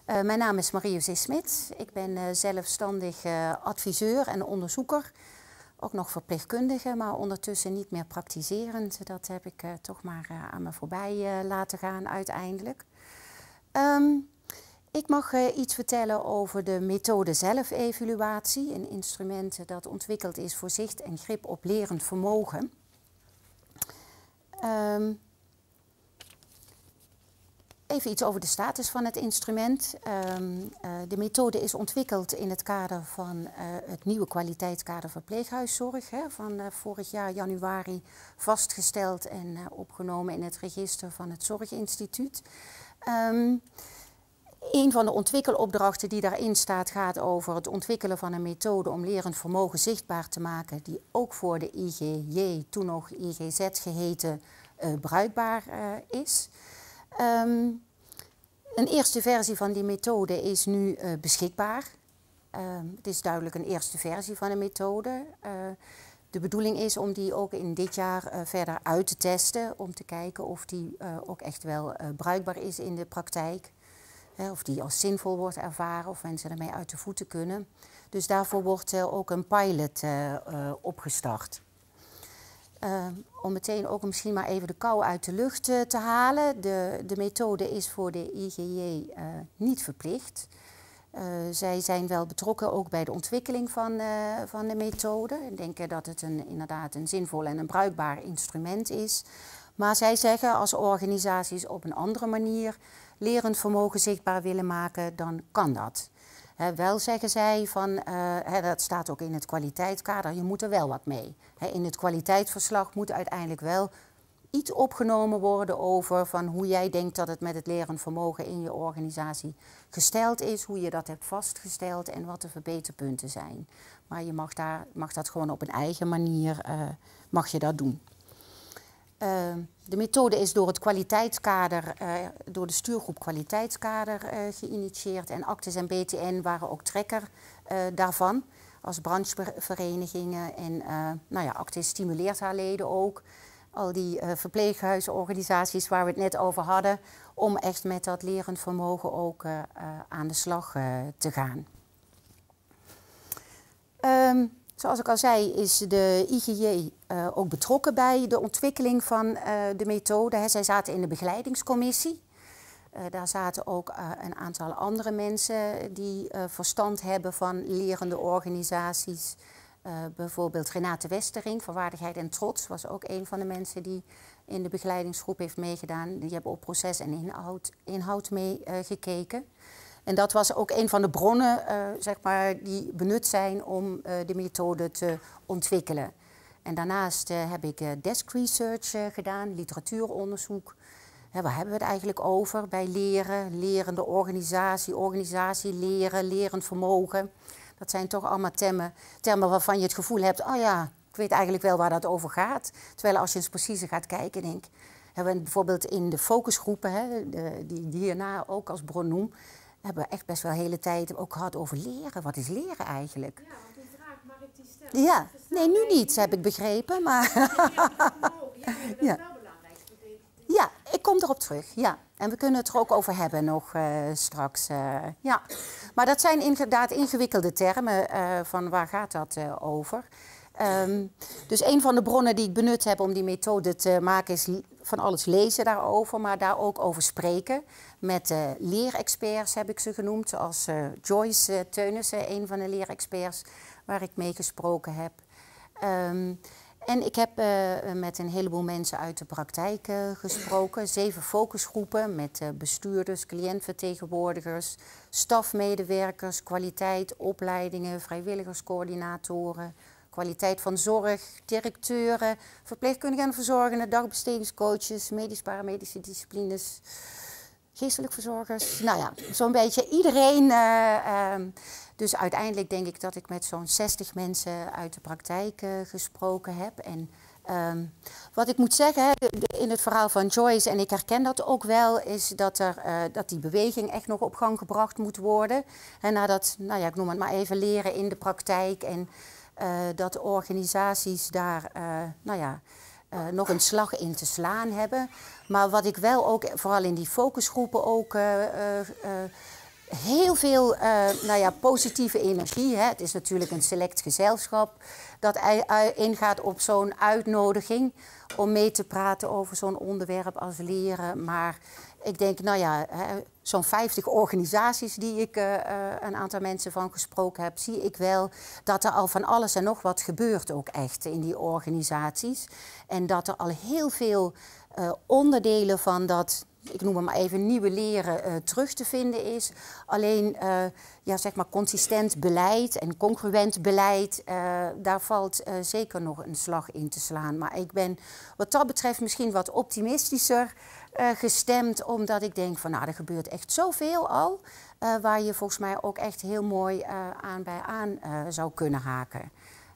Mijn naam is Marie-José Smit. Ik ben zelfstandig adviseur en onderzoeker. Ook nog verpleegkundige, maar ondertussen niet meer praktiserend. Dat heb ik toch maar aan me voorbij laten gaan uiteindelijk. Ik mag iets vertellen over de methode zelfevaluatie. Een instrument dat ontwikkeld is voor zicht en grip op lerend vermogen. Even iets over de status van het instrument. De methode is ontwikkeld in het kader van het nieuwe kwaliteitskader verpleeghuiszorg. Van vorig jaar januari vastgesteld en opgenomen in het register van het Zorginstituut. Een van de ontwikkelopdrachten die daarin staat gaat over het ontwikkelen van een methode om lerend vermogen zichtbaar te maken, die ook voor de IGJ, toen nog IGZ geheten, bruikbaar is. Een eerste versie van die methode is nu beschikbaar. Het is duidelijk een eerste versie van de methode. De bedoeling is om die ook in dit jaar verder uit te testen, om te kijken of die ook echt wel bruikbaar is in de praktijk. Of die als zinvol wordt ervaren, of mensen ermee uit de voeten kunnen. Dus daarvoor wordt ook een pilot opgestart. Om meteen ook misschien maar even de kou uit de lucht te halen. De methode is voor de IGJ niet verplicht. Zij zijn wel betrokken ook bij de ontwikkeling van de methode. Ik denk dat het inderdaad een zinvol en een bruikbaar instrument is. Maar zij zeggen als organisaties op een andere manier lerend vermogen zichtbaar willen maken, dan kan dat. Wel zeggen zij, dat staat ook in het kwaliteitskader, je moet er wel wat mee. In het kwaliteitsverslag moet uiteindelijk wel iets opgenomen worden over van hoe jij denkt dat het met het lerend vermogen in je organisatie gesteld is, hoe je dat hebt vastgesteld en wat de verbeterpunten zijn. Maar je mag dat gewoon op een eigen manier mag je dat doen. De methode is door het kwaliteitskader, door de stuurgroep kwaliteitskader geïnitieerd. En Actis en BTN waren ook trekker daarvan als brancheverenigingen. En Actis stimuleert haar leden ook. Al die verpleeghuisorganisaties waar we het net over hadden, om echt met dat lerend vermogen ook aan de slag te gaan. Zoals ik al zei, is de IGJ ook betrokken bij de ontwikkeling van de methode. Zij zaten in de begeleidingscommissie. Daar zaten ook een aantal andere mensen die verstand hebben van lerende organisaties. Bijvoorbeeld Renate Westering van Waardigheid en Trots was ook een van de mensen die in de begeleidingsgroep heeft meegedaan. Die hebben op proces en inhoud meegekeken. En dat was ook een van de bronnen die benut zijn om de methode te ontwikkelen. En daarnaast heb ik desk research gedaan, literatuuronderzoek. Waar hebben we het eigenlijk over bij leren, lerende organisatie leren, lerend vermogen. Dat zijn toch allemaal termen waarvan je het gevoel hebt, oh ja, ik weet eigenlijk wel waar dat over gaat. Terwijl als je eens precies gaat kijken, hebben we bijvoorbeeld in de focusgroepen, die hierna ook als bron noem, hebben we echt best wel de hele tijd ook gehad over leren. Wat is leren eigenlijk? Ja, want die vraag mag ik die stellen. Ja, nee, nu niet, heb ik begrepen. Maar Ja, dat is wel belangrijk. Ja, ik kom erop terug. Ja. En we kunnen het er ook over hebben nog straks. Ja. Maar dat zijn inderdaad ingewikkelde termen. Van waar gaat dat over? Dus een van de bronnen die ik benut heb om die methode te maken is van alles lezen daarover, maar daar ook over spreken. Met leerexperts heb ik ze genoemd, zoals Joyce Teunissen, een van de leerexperts waar ik mee gesproken heb. En ik heb met een heleboel mensen uit de praktijk gesproken. 7 focusgroepen met bestuurders, cliëntvertegenwoordigers, stafmedewerkers, kwaliteit, opleidingen, vrijwilligerscoördinatoren, kwaliteit van zorg, directeuren, verpleegkundigen en verzorgenden, dagbestedingscoaches, medisch-paramedische disciplines, geestelijk verzorgers. Nou ja, zo'n beetje iedereen. Dus uiteindelijk denk ik dat ik met zo'n 60 mensen uit de praktijk gesproken heb. En wat ik moet zeggen, in het verhaal van Joyce, en ik herken dat ook wel, is dat die beweging echt nog op gang gebracht moet worden. En nadat, ik noem het maar even, leren in de praktijk en dat de organisaties daar, nog een slag in te slaan hebben. Maar wat ik wel ook, vooral in die focusgroepen ook heel veel positieve energie. Hè. Het is natuurlijk een select gezelschap dat ingaat op zo'n uitnodiging om mee te praten over zo'n onderwerp als leren. Maar ik denk, zo'n 50 organisaties die ik een aantal mensen van gesproken heb, zie ik wel dat er al van alles en nog wat gebeurt ook echt in die organisaties. En dat er al heel veel onderdelen van dat, ik noem het maar even, nieuwe leren terug te vinden is. Alleen consistent beleid en congruent beleid, daar valt zeker nog een slag in te slaan. Maar ik ben wat dat betreft misschien wat optimistischer gestemd, omdat ik denk van er gebeurt echt zoveel al, waar je volgens mij ook echt heel mooi aan zou kunnen haken.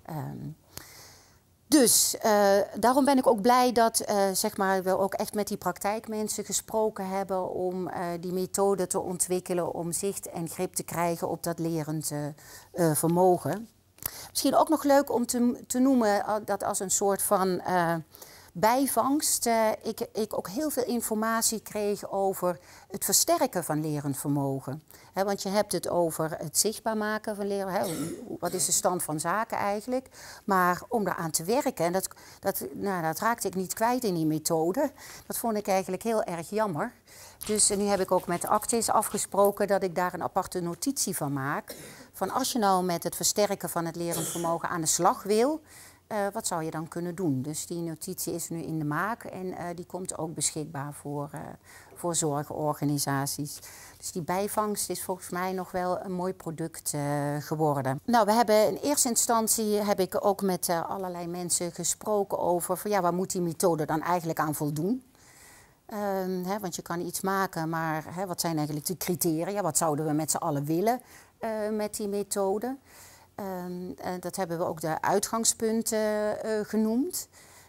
Dus daarom ben ik ook blij dat we ook echt met die praktijkmensen gesproken hebben om die methode te ontwikkelen om zicht en grip te krijgen op dat lerend vermogen. Misschien ook nog leuk om te noemen dat als een soort van bijvangst ik ook heel veel informatie kreeg over het versterken van lerend vermogen. Want je hebt het over het zichtbaar maken van leren. Wat is de stand van zaken eigenlijk? Maar om daaraan te werken, en dat raakte ik niet kwijt in die methode. Dat vond ik eigenlijk heel erg jammer. Dus nu heb ik ook met Actis afgesproken dat ik daar een aparte notitie van maak. Van als je nou met het versterken van het lerend vermogen aan de slag wil, wat zou je dan kunnen doen? Dus die notitie is nu in de maak en die komt ook beschikbaar voor zorgorganisaties. Dus die bijvangst is volgens mij nog wel een mooi product geworden. Nou, we hebben in eerste instantie heb ik ook met allerlei mensen gesproken over van, waar moet die methode dan eigenlijk aan voldoen? Want je kan iets maken, maar wat zijn eigenlijk de criteria? Wat zouden we met z'n allen willen met die methode? Dat hebben we ook de uitgangspunten genoemd.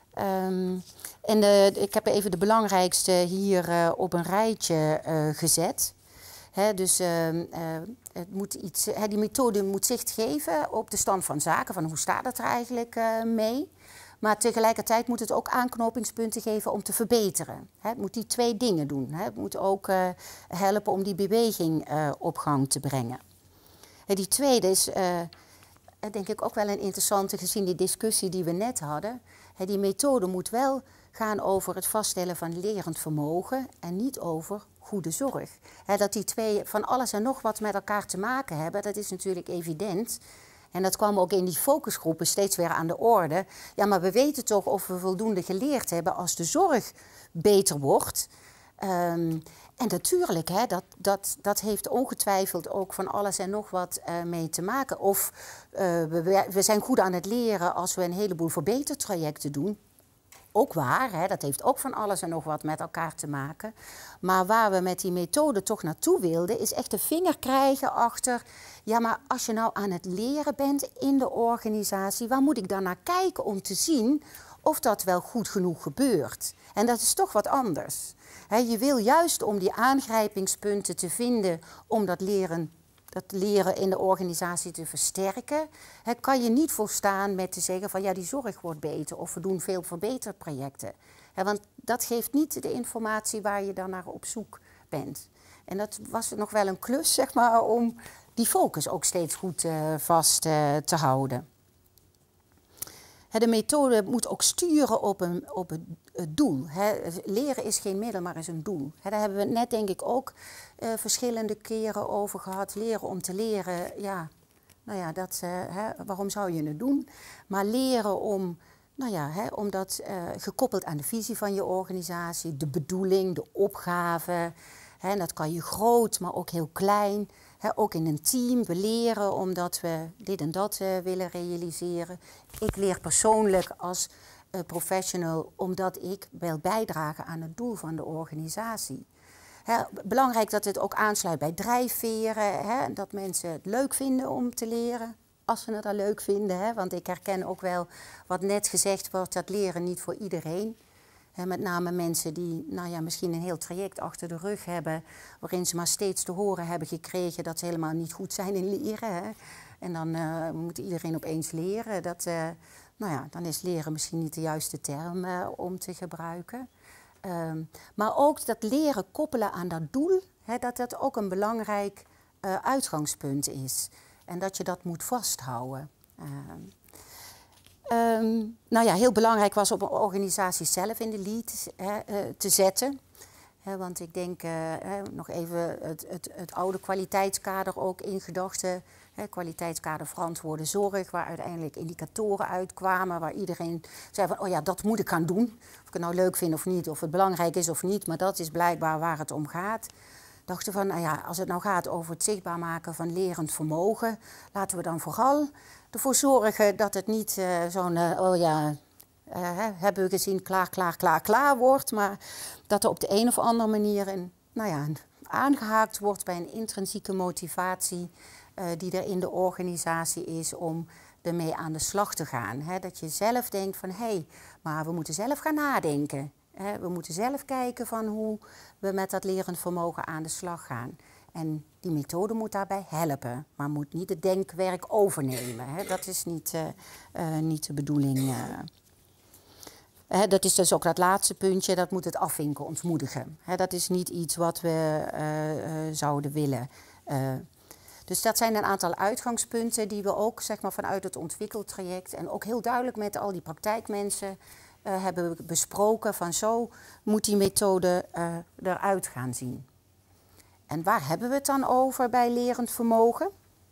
Ik heb even de belangrijkste hier op een rijtje gezet. Die methode moet zicht geven op de stand van zaken, van hoe staat het er eigenlijk mee. Maar tegelijkertijd moet het ook aanknopingspunten geven om te verbeteren. Het moet die twee dingen doen. Het moet ook helpen om die beweging op gang te brengen. Die tweede is denk ik ook wel een interessante, gezien die discussie die we net hadden. Die methode moet wel gaan over het vaststellen van lerend vermogen en niet over goede zorg. Dat die twee van alles en nog wat met elkaar te maken hebben, dat is natuurlijk evident. En dat kwam ook in die focusgroepen steeds weer aan de orde. Ja, maar we weten toch of we voldoende geleerd hebben als de zorg beter wordt. En natuurlijk, dat heeft ongetwijfeld ook van alles en nog wat mee te maken. Of we zijn goed aan het leren als we een heleboel verbetertrajecten doen. Ook waar, dat heeft ook van alles en nog wat met elkaar te maken. Maar waar we met die methode toch naartoe wilden, is echt de vinger krijgen achter, ja, maar als je nou aan het leren bent in de organisatie, waar moet ik dan naar kijken om te zien of dat wel goed genoeg gebeurt? En dat is toch wat anders. Je wil juist om die aangrijpingspunten te vinden om dat leren in de organisatie te versterken, kan je niet volstaan met te zeggen van die zorg wordt beter of we doen veel verbeterprojecten. Want dat geeft niet de informatie waar je dan naar op zoek bent. En dat was nog wel een klus, om die focus ook steeds goed vast te houden. De methode moet ook sturen op het doel. Leren is geen middel, maar is een doel. Daar hebben we het net denk ik ook verschillende keren over gehad. Leren om te leren, waarom zou je het doen? Maar leren om dat gekoppeld aan de visie van je organisatie, de bedoeling, de opgave. Dat kan je groot, maar ook heel klein. Ook in een team, we leren omdat we dit en dat willen realiseren. Ik leer persoonlijk als professional omdat ik wil bijdragen aan het doel van de organisatie. Belangrijk dat het ook aansluit bij drijfveren. Dat mensen het leuk vinden om te leren, als ze het al leuk vinden. Want ik herken ook wel wat net gezegd wordt, dat leren niet voor iedereen. Met name mensen die misschien een heel traject achter de rug hebben, waarin ze maar steeds te horen hebben gekregen dat ze helemaal niet goed zijn in leren. En dan moet iedereen opeens leren. Dan is leren misschien niet de juiste term om te gebruiken. Maar ook dat leren koppelen aan dat doel, dat ook een belangrijk uitgangspunt is. En dat je dat moet vasthouden. Nou ja, heel belangrijk was om een organisatie zelf in de lead te zetten. Want ik denk nog even het oude kwaliteitskader ook in gedachten. Kwaliteitskader verantwoorde zorg, waar uiteindelijk indicatoren uitkwamen. Waar iedereen zei van, oh ja, dat moet ik gaan doen. Of ik het nou leuk vind of niet, of het belangrijk is of niet. Maar dat is blijkbaar waar het om gaat. Dachten van, nou ja, als het nou gaat over het zichtbaar maken van lerend vermogen. Laten we dan vooral ervoor zorgen dat het niet hebben we gezien, klaar wordt. Maar dat er op de een of andere manier aangehaakt wordt bij een intrinsieke motivatie die er in de organisatie is om ermee aan de slag te gaan. Dat je zelf denkt van, maar we moeten zelf gaan nadenken. We moeten zelf kijken van hoe we met dat lerend vermogen aan de slag gaan. En die methode moet daarbij helpen, maar moet niet het denkwerk overnemen. Dat is niet de bedoeling. Dat is dus ook dat laatste puntje, dat moet het afvinken, ontmoedigen. Dat is niet iets wat we zouden willen. Dus dat zijn een aantal uitgangspunten die we ook zeg maar, vanuit het ontwikkeltraject en ook heel duidelijk met al die praktijkmensen hebben we besproken van zo moet die methode eruit gaan zien. En waar hebben we het dan over bij lerend vermogen?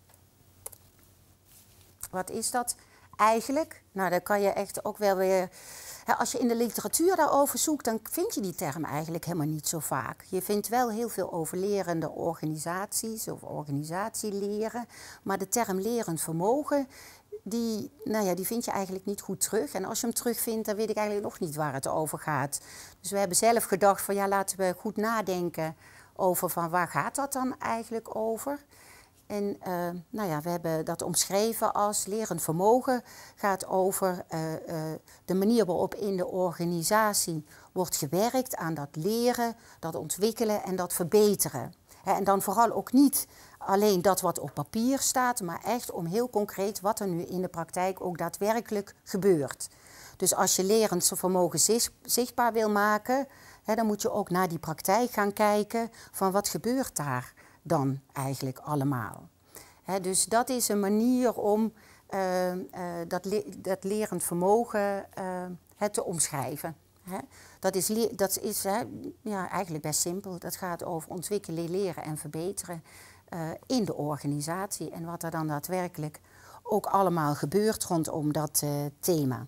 Wat is dat eigenlijk? Nou, dan kan je echt ook wel weer... Als je in de literatuur daarover zoekt, dan vind je die term eigenlijk helemaal niet zo vaak. Je vindt wel heel veel over lerende organisaties of organisatieleren. Maar de term lerend vermogen, die vind je eigenlijk niet goed terug. En als je hem terugvindt, dan weet ik eigenlijk nog niet waar het over gaat. Dus we hebben zelf gedacht van ja, laten we goed nadenken over van waar gaat dat dan eigenlijk over. En we hebben dat omschreven als lerend vermogen gaat over de manier waarop in de organisatie wordt gewerkt aan dat leren, dat ontwikkelen en dat verbeteren. En dan vooral ook niet alleen dat wat op papier staat, maar echt om heel concreet wat er nu in de praktijk ook daadwerkelijk gebeurt. Dus als je lerend vermogen zichtbaar wil maken, dan moet je ook naar die praktijk gaan kijken van wat gebeurt daar dan eigenlijk allemaal. Dus dat is een manier om dat lerend vermogen te omschrijven. Dat is eigenlijk best simpel. Dat gaat over ontwikkelen, leren en verbeteren in de organisatie. En wat er dan daadwerkelijk ook allemaal gebeurt rondom dat thema.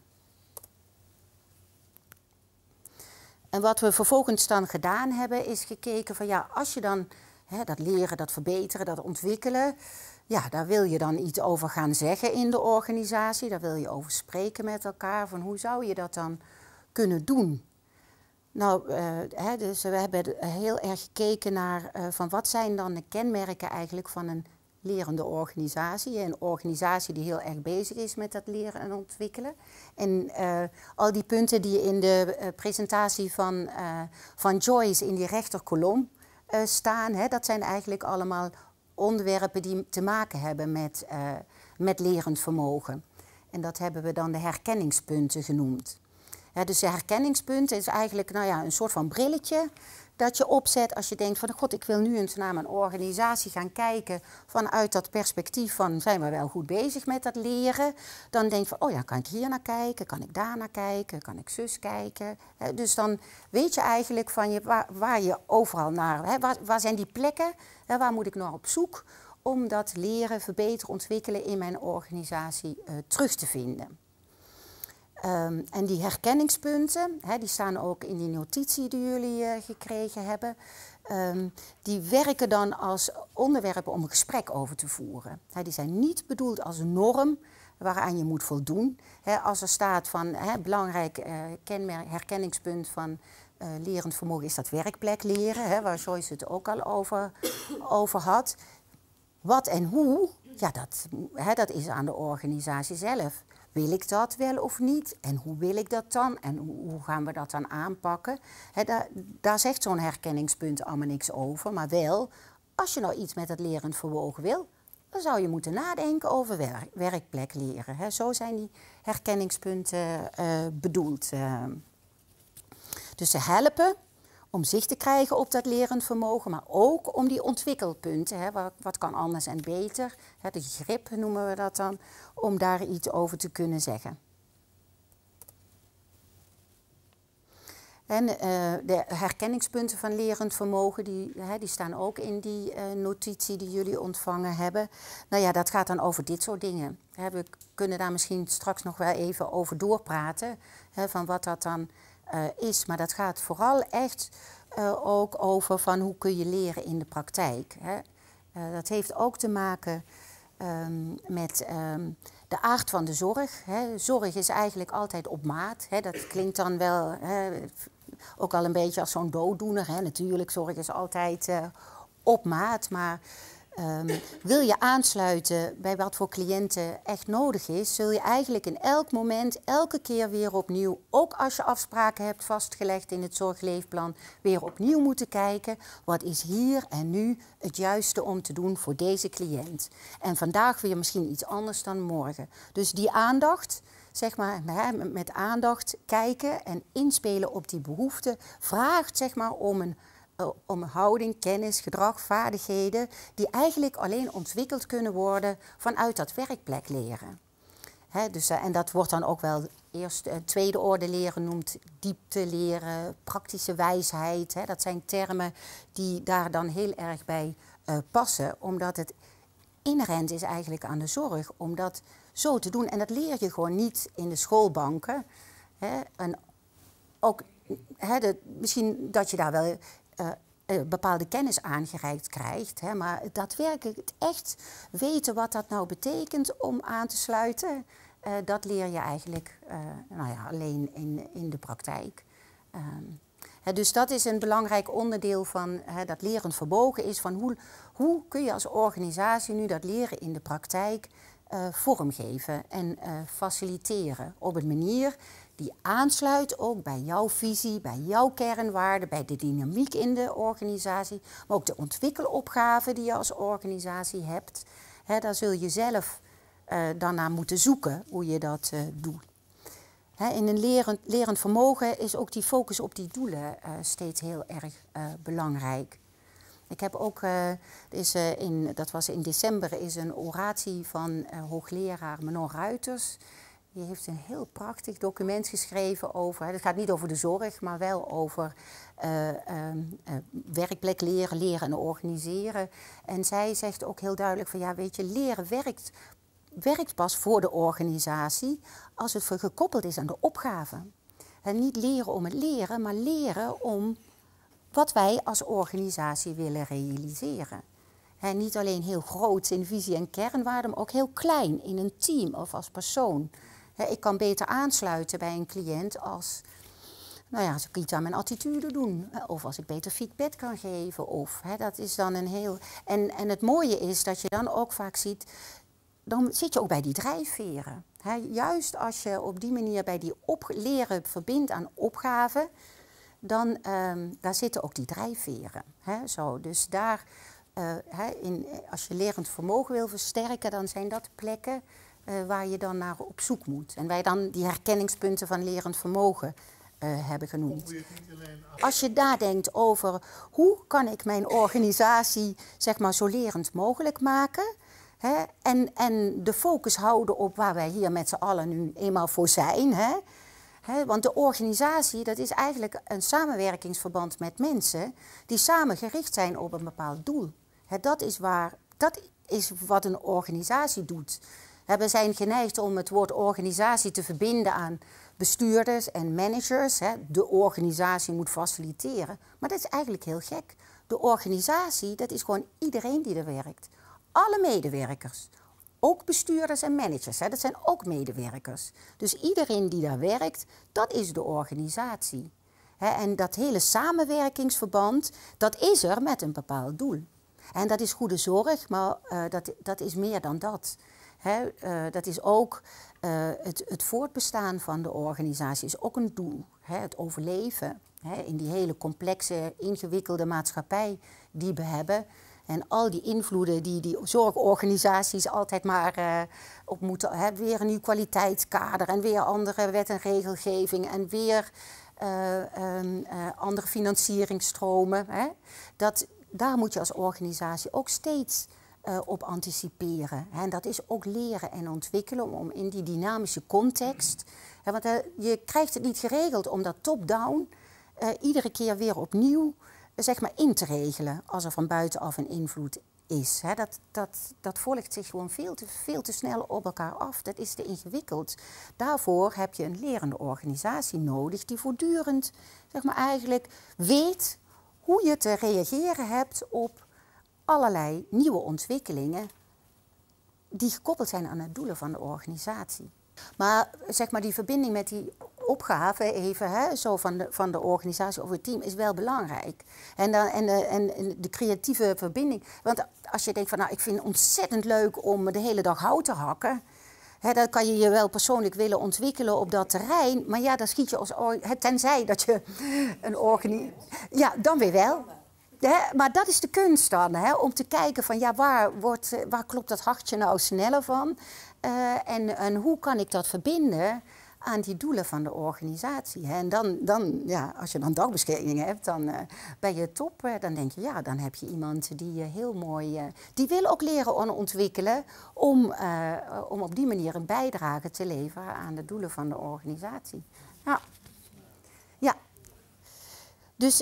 En wat we vervolgens dan gedaan hebben, is gekeken van ja, als je dan dat leren, dat verbeteren, dat ontwikkelen, ja, daar wil je dan iets over gaan zeggen in de organisatie. Daar wil je over spreken met elkaar, van hoe zou je dat dan kunnen doen? Nou, dus we hebben heel erg gekeken naar van wat zijn dan de kenmerken eigenlijk van een lerende organisatie. Een organisatie die heel erg bezig is met dat leren en ontwikkelen. En al die punten die in de presentatie van Joyce in die rechterkolom staan, dat zijn eigenlijk allemaal onderwerpen die te maken hebben met lerend vermogen. En dat hebben we dan de herkenningspunten genoemd. Dus de herkenningspunten is eigenlijk een soort van brilletje dat je opzet als je denkt van god, ik wil nu eens naar mijn organisatie gaan kijken vanuit dat perspectief van zijn we wel goed bezig met dat leren. Dan denk je van oh ja, kan ik hier naar kijken, kan ik daar naar kijken, kan ik zus kijken. Dus dan weet je eigenlijk van waar je overal naar, waar zijn die plekken, waar moet ik naar op zoek om dat leren, verbeteren, ontwikkelen in mijn organisatie terug te vinden. En die herkenningspunten, die staan ook in die notitie die jullie gekregen hebben, die werken dan als onderwerpen om een gesprek over te voeren. Die zijn niet bedoeld als een norm waaraan je moet voldoen. Als er staat van belangrijk herkenningspunt van lerend vermogen is dat werkplek leren, waar Joyce het ook al over had. Wat en hoe, ja, dat is aan de organisatie zelf. Wil ik dat wel of niet? En hoe wil ik dat dan? En hoe gaan we dat dan aanpakken? Daar zegt zo'n herkenningspunt allemaal niks over. Maar wel, als je nou iets met het lerend vermogen wil, dan zou je moeten nadenken over werkplek leren. Zo zijn die herkenningspunten bedoeld. Dus ze helpen om zicht te krijgen op dat lerend vermogen, maar ook om die ontwikkelpunten, hè, wat kan anders en beter, hè, de grip noemen we dat dan, om daar iets over te kunnen zeggen. En de herkenningspunten van lerend vermogen, die staan ook in die notitie die jullie ontvangen hebben. Nou ja, dat gaat dan over dit soort dingen. We kunnen daar misschien straks nog wel even over doorpraten, van wat dat dan is. Maar dat gaat vooral echt ook over van hoe kun je leren in de praktijk. Dat heeft ook te maken met de aard van de zorg. Zorg is eigenlijk altijd op maat. Dat klinkt dan wel ook al een beetje als zo'n dooddoener. Natuurlijk, zorg is altijd op maat. Maar wil je aansluiten bij wat voor cliënten echt nodig is, zul je eigenlijk in elk moment, elke keer weer opnieuw, ook als je afspraken hebt vastgelegd in het zorgleefplan, weer opnieuw moeten kijken, wat is hier en nu het juiste om te doen voor deze cliënt. En vandaag weer misschien iets anders dan morgen. Dus die aandacht, zeg maar, met aandacht kijken en inspelen op die behoeften, vraagt zeg maar om houding, kennis, gedrag, vaardigheden die eigenlijk alleen ontwikkeld kunnen worden vanuit dat werkplek leren. Dus, en dat wordt dan ook wel eerst tweede orde leren genoemd, diepte leren, praktische wijsheid. Dat zijn termen die daar dan heel erg bij passen, omdat het inherent is eigenlijk aan de zorg om dat zo te doen. En dat leer je gewoon niet in de schoolbanken. En ook misschien dat je daar wel bepaalde kennis aangereikt krijgt. Maar daadwerkelijk het echt weten wat dat nou betekent om aan te sluiten, dat leer je eigenlijk alleen in de praktijk. Dus dat is een belangrijk onderdeel van dat lerend vermogen is van hoe kun je als organisatie nu dat leren in de praktijk vormgeven en faciliteren op een manier die aansluit ook bij jouw visie, bij jouw kernwaarden, bij de dynamiek in de organisatie, maar ook de ontwikkelopgave die je als organisatie hebt. Daar zul je zelf dan naar moeten zoeken hoe je dat doet. In een lerend vermogen is ook die focus op die doelen steeds heel erg belangrijk. Ik heb ook, dat was in december, is een oratie van hoogleraar Manon Ruiters. Die heeft een heel prachtig document geschreven over, het gaat niet over de zorg, maar wel over werkplek leren, leren en organiseren. En zij zegt ook heel duidelijk van ja, weet je, leren werkt pas voor de organisatie als het gekoppeld is aan de opgave. En niet leren om het leren, maar leren om wat wij als organisatie willen realiseren. En niet alleen heel groot in visie en kernwaarden, maar ook heel klein in een team of als persoon. Ik kan beter aansluiten bij een cliënt als ik iets aan mijn attitude doen. Of als ik beter feedback kan geven. Dat is dan een heel... En het mooie is dat je dan ook vaak ziet, dan zit je ook bij die drijfveren. Juist als je op die manier bij die leren verbindt aan opgaven, dan daar zitten ook die drijfveren. Dus daar, als je lerend vermogen wil versterken, dan zijn dat plekken waar je dan naar op zoek moet. En wij dan die herkenningspunten van lerend vermogen hebben genoemd. Als je nadenkt over hoe kan ik mijn organisatie zeg maar zo lerend mogelijk maken, en de focus houden op waar wij hier met z'n allen nu eenmaal voor zijn. Want de organisatie, dat is eigenlijk een samenwerkingsverband met mensen die samen gericht zijn op een bepaald doel. Dat is wat een organisatie doet. We zijn geneigd om het woord organisatie te verbinden aan bestuurders en managers. De organisatie moet faciliteren. Maar dat is eigenlijk heel gek. De organisatie, dat is gewoon iedereen die er werkt. Alle medewerkers. Ook bestuurders en managers. Dat zijn ook medewerkers. Dus iedereen die daar werkt, dat is de organisatie. En dat hele samenwerkingsverband, dat is er met een bepaald doel. En dat is goede zorg, maar dat is meer dan dat. Dat is ook het voortbestaan van de organisatie is ook een doel. Het overleven in die hele complexe, ingewikkelde maatschappij die we hebben. En al die invloeden die zorgorganisaties altijd maar op moeten. Weer een nieuw kwaliteitskader en weer andere wet en regelgeving. En weer andere financieringsstromen. Hè? Daar moet je als organisatie ook steeds op anticiperen. Hè? En dat is ook leren en ontwikkelen om in die dynamische context. Hè, want je krijgt het niet geregeld om dat top-down iedere keer weer opnieuw zeg maar in te regelen als er van buitenaf een invloed is. Hè. Dat volgt zich gewoon veel te snel op elkaar af. Dat is te ingewikkeld. Daarvoor heb je een lerende organisatie nodig die voortdurend zeg maar, eigenlijk weet hoe je te reageren hebt op allerlei nieuwe ontwikkelingen die gekoppeld zijn aan de doelen van de organisatie. Maar zeg maar die verbinding met die opgave even, hè, zo van de organisatie of het team is wel belangrijk. En de creatieve verbinding. Want als je denkt van nou ik vind het ontzettend leuk om de hele dag hout te hakken. Hè, dan kan je je wel persoonlijk willen ontwikkelen op dat terrein. Maar ja, dan schiet je als tenzij dat je een organisatie. Ja, dan weer wel. Maar dat is de kunst dan, hè, om te kijken van ja, waar klopt dat hartje nou sneller van? En hoe kan ik dat verbinden aan die doelen van de organisatie? Hè? En dan, ja, als je dan dagbestedingen hebt, dan ben je top. Dan denk je, ja, dan heb je iemand die heel mooi... die wil ook leren ontwikkelen om op die manier een bijdrage te leveren aan de doelen van de organisatie. Ja. Ja. Dus,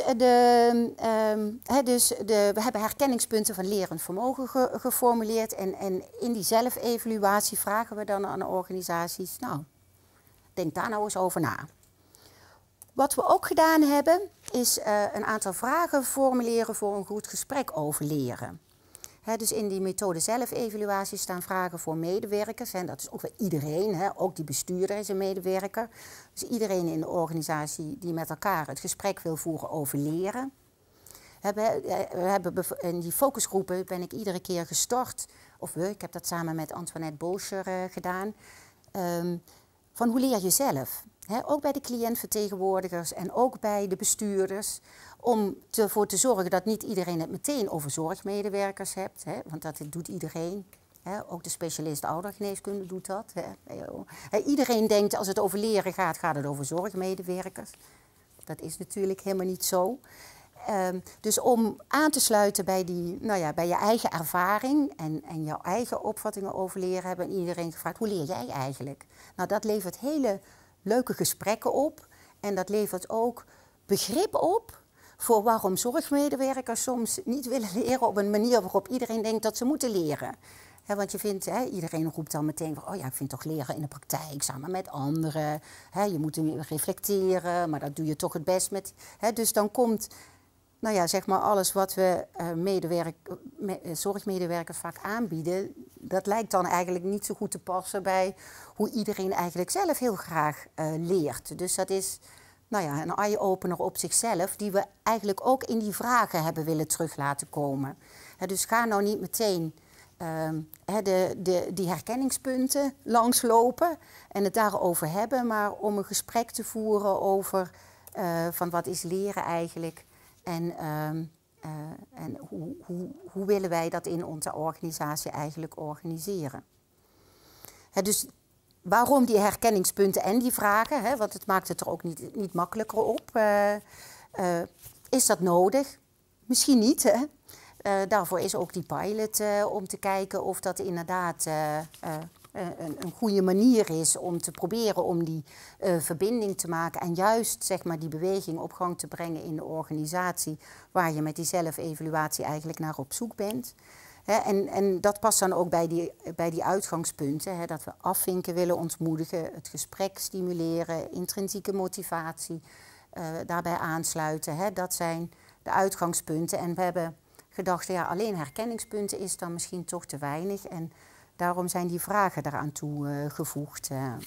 we hebben herkenningspunten van lerend vermogen geformuleerd. En in die zelfevaluatie vragen we dan aan organisaties, nou, denk daar nou eens over na. Wat we ook gedaan hebben, is een aantal vragen formuleren voor een goed gesprek over leren. Dus in die methode zelfevaluatie staan vragen voor medewerkers. En dat is ook weer iedereen, ook die bestuurder is een medewerker. Dus iedereen in de organisatie die met elkaar het gesprek wil voeren over leren. In die focusgroepen ben ik iedere keer gestart, ik heb dat samen met Antoinette Bolscher gedaan, van hoe leer je zelf? Ook bij de cliëntvertegenwoordigers en ook bij de bestuurders. Om ervoor te zorgen dat niet iedereen het meteen over zorgmedewerkers hebt. Want dat doet iedereen. Ook de specialist oudergeneeskunde doet dat. Iedereen denkt als het over leren gaat, gaat het over zorgmedewerkers. Dat is natuurlijk helemaal niet zo. Dus om aan te sluiten bij je eigen ervaring en jouw eigen opvattingen over leren, hebben iedereen gevraagd, hoe leer jij eigenlijk? Nou, dat levert hele leuke gesprekken op. En dat levert ook begrip op voor waarom zorgmedewerkers soms niet willen leren op een manier waarop iedereen denkt dat ze moeten leren. Want je vindt, iedereen roept dan meteen van, oh ja, ik vind toch leren in de praktijk samen met anderen. Je moet reflecteren, maar dat doe je toch het best met. Dus dan komt, zeg maar alles wat we zorgmedewerkers vaak aanbieden, dat lijkt dan eigenlijk niet zo goed te passen bij hoe iedereen eigenlijk zelf heel graag leert. Dus dat is een eye-opener op zichzelf, die we eigenlijk ook in die vragen hebben willen terug laten komen. Dus ga nou niet meteen die herkenningspunten langslopen en het daarover hebben, maar om een gesprek te voeren over van wat is leren eigenlijk en hoe willen wij dat in onze organisatie eigenlijk organiseren. Dus waarom die herkenningspunten en die vragen, want het maakt het er ook niet makkelijker op. Is dat nodig? Misschien niet. Hè? Daarvoor is ook die pilot om te kijken of dat inderdaad een goede manier is om te proberen om die verbinding te maken en juist zeg maar, die beweging op gang te brengen in de organisatie waar je met die zelfevaluatie eigenlijk naar op zoek bent. En dat past dan ook bij die uitgangspunten, dat we afvinken willen ontmoedigen, het gesprek stimuleren, intrinsieke motivatie, daarbij aansluiten. Dat zijn de uitgangspunten en we hebben gedacht, ja, alleen herkenningspunten is dan misschien toch te weinig en daarom zijn die vragen daaraan toegevoegd.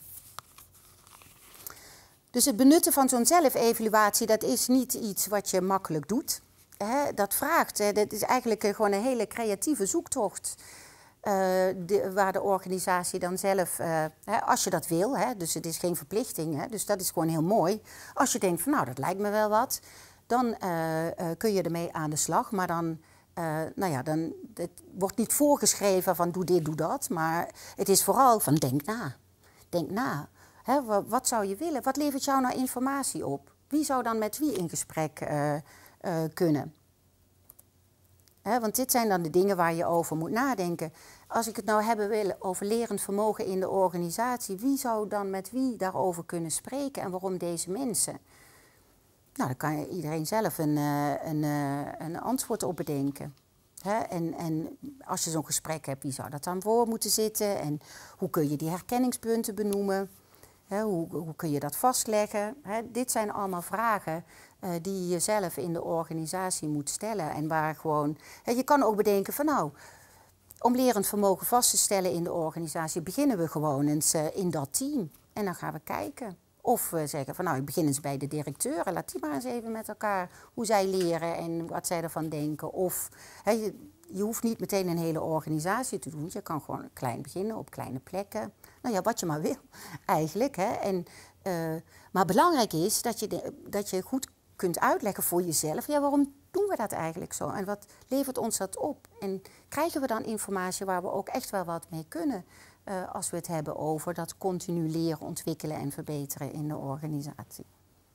Dus het benutten van zo'n zelfevaluatie, dat is niet iets wat je makkelijk doet. Dat vraagt, dat is eigenlijk gewoon een hele creatieve zoektocht. Waar de organisatie dan zelf, als je dat wil, dus het is geen verplichting, dus dat is gewoon heel mooi. Als je denkt van nou, dat lijkt me wel wat, dan kun je ermee aan de slag. Maar dan, het wordt niet voorgeschreven van doe dit, doe dat. Maar het is vooral van denk na. Denk na. Wat zou je willen? Wat levert jou nou informatie op? wie zou dan met wie in gesprek kunnen? Want dit zijn dan de dingen waar je over moet nadenken. Als ik het nou hebben willen over lerend vermogen in de organisatie, wie zou dan met wie daarover kunnen spreken en waarom deze mensen? Nou, daar kan iedereen zelf een antwoord op bedenken. En als je zo'n gesprek hebt, wie zou dat dan voor moeten zitten? En hoe kun je die herkenningspunten benoemen? Hoe kun je dat vastleggen? Dit zijn allemaal vragen die je zelf in de organisatie moet stellen. En waar gewoon, je kan ook bedenken van nou, om lerend vermogen vast te stellen in de organisatie, beginnen we gewoon eens in dat team. En dan gaan we kijken. Of we zeggen van nou, ik begin eens bij de directeur en laat die maar eens even met elkaar hoe zij leren en wat zij ervan denken. Of je hoeft niet meteen een hele organisatie te doen. Je kan gewoon klein beginnen op kleine plekken. Nou ja, wat je maar wil eigenlijk. Maar belangrijk is dat je goed kunt uitleggen voor jezelf. Ja, waarom doen we dat eigenlijk zo? En wat levert ons dat op? En krijgen we dan informatie waar we ook echt wel wat mee kunnen? Als we het hebben over dat continu leren, ontwikkelen en verbeteren in de organisatie.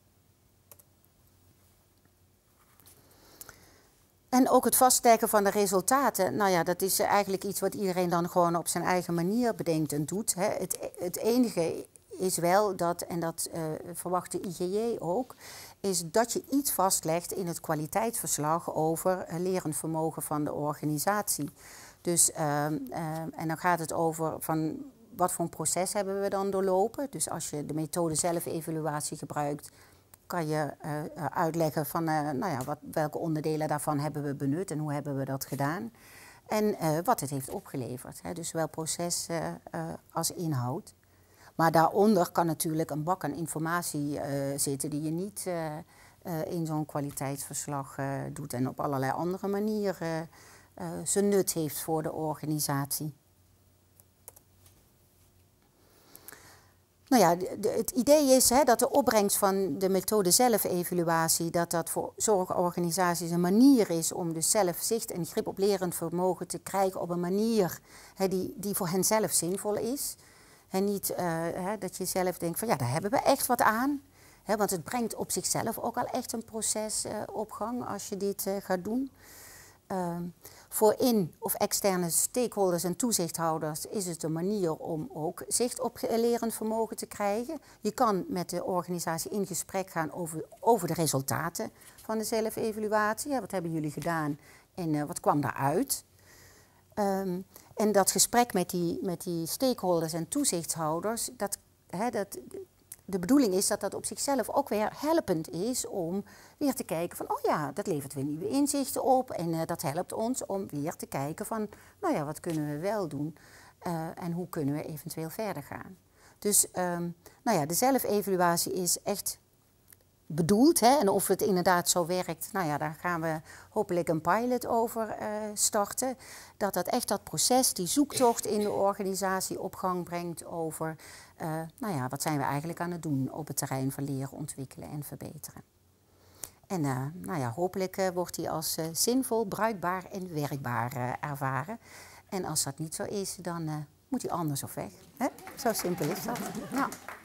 En ook het vastleggen van de resultaten, nou ja, dat is eigenlijk iets wat iedereen dan gewoon op zijn eigen manier bedenkt en doet. Het enige is wel dat, en dat verwacht de IGJ ook, is dat je iets vastlegt in het kwaliteitsverslag over lerend vermogen van de organisatie. Dus, en dan gaat het over van wat voor een proces hebben we dan doorlopen. Dus als je de methode zelfevaluatie gebruikt, kan je uitleggen van nou ja, welke onderdelen daarvan hebben we benut en hoe hebben we dat gedaan. En wat het heeft opgeleverd. Dus zowel proces als inhoud. Maar daaronder kan natuurlijk een bak aan informatie zitten die je niet in zo'n kwaliteitsverslag doet en op allerlei andere manieren zijn nut heeft voor de organisatie. Nou ja, het idee is dat de opbrengst van de methode zelfevaluatie, dat voor zorgorganisaties een manier is om dus zelf zicht en grip op lerend vermogen te krijgen op een manier die voor hen zelf zinvol is. En niet dat je zelf denkt van ja, daar hebben we echt wat aan. Want het brengt op zichzelf ook al echt een proces op gang als je dit gaat doen. Voor in- of externe stakeholders en toezichthouders is het een manier om ook zicht op lerend vermogen te krijgen. Je kan met de organisatie in gesprek gaan over de resultaten van de zelfevaluatie. Wat hebben jullie gedaan en wat kwam daaruit? En dat gesprek met die stakeholders en toezichthouders, de bedoeling is dat dat op zichzelf ook weer helpend is om weer te kijken van, oh ja, dat levert weer nieuwe inzichten op. En dat helpt ons om weer te kijken van, nou ja, wat kunnen we wel doen en hoe kunnen we eventueel verder gaan. Dus nou ja, de zelfevaluatie is echt bedoeld. En of het inderdaad zo werkt, nou ja, daar gaan we hopelijk een pilot over starten. Dat echt dat proces, die zoektocht in de organisatie op gang brengt over, nou ja, wat zijn we eigenlijk aan het doen op het terrein van leren, ontwikkelen en verbeteren. En nou ja, hopelijk wordt die als zinvol, bruikbaar en werkbaar ervaren. En als dat niet zo is, dan moet die anders op weg. Zo simpel is dat. Ja.